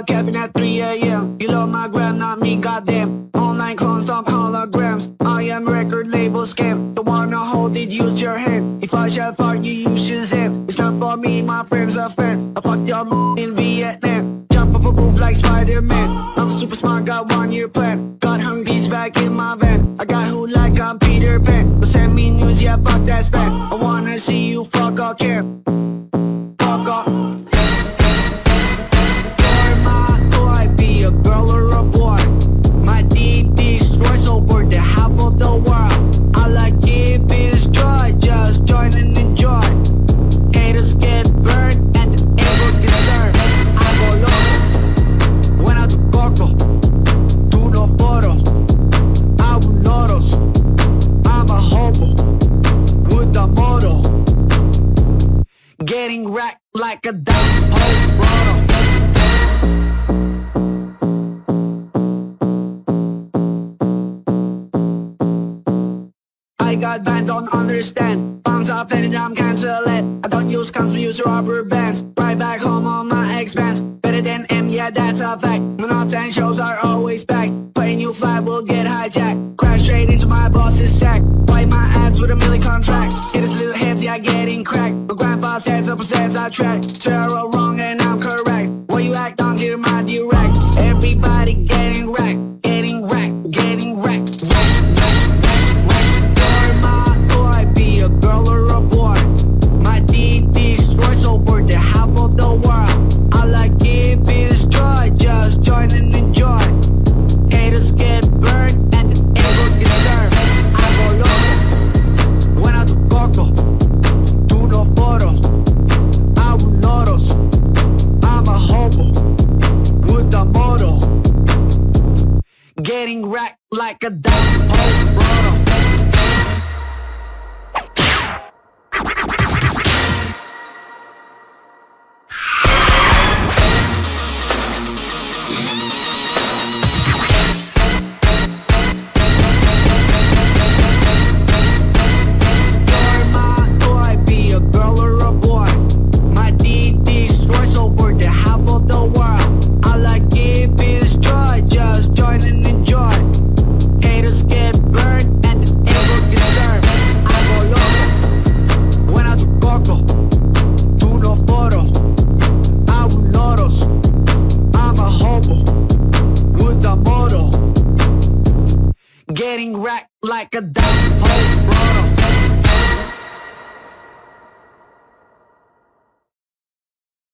cabin at 3 a.m. You love my gram, not me, goddamn. Online clones, stop holograms. I am record label scam. Don't wanna hold it, use your hand. If I shout fart, you use Shazam. It's not for me, my friend's a fan. I fucked your in Vietnam. Jump off a roof like Spider-Man. I'm super smart, got 1 year plan. Got hung beats back in my van. I got who like I'm Peter Pan. Don't send me news, yeah, fuck that spam. I wanna see you fuck or care. Fuck off. You're my boy, be a girl or a boy. My deed destroys over the half of the world. I like it, is joy, just join and enjoy. Haters get burned and the able concern. I go loco when I do coco. Do no photos, I will lotos. I'm a hobo with a motto. Getting racked like a down post roto. I got banned, don't understand. Bombs up and I'm cancelling. I don't use guns, we use rubber bands. Right back home on my expense. Better than M, yeah, that's a fact. My knots and shows are always back. Play new flag will get hijacked. Crash straight into my boss's sack. Wipe my ass with a milli contract. Hit his little heads, yeah, getting cracked. My grandpa's heads up, says I track. Zero wrong and I'm correct. Why you act on here, my direct? Everybody getting wrecked. Getting wrecked, getting wrecked. You're my boy, be a girl or a boy. My deed destroys over the half of the world. I like it, is joy, just join and enjoy. Haters get burned and the able get served. I go loco when I do coco. Do no photos, I will lotos. I'm a hobo with a motto. Getting racked like a down post roto. You're my boy, be a girl or a boy. My deed destroys over the half of the world. I like it, is joy, just join and enjoy. Haters get burned and the able get served. I go loco when I do coco. Do no photos, I will lotos. I'm a hobo with a motto. Getting racked like a down post.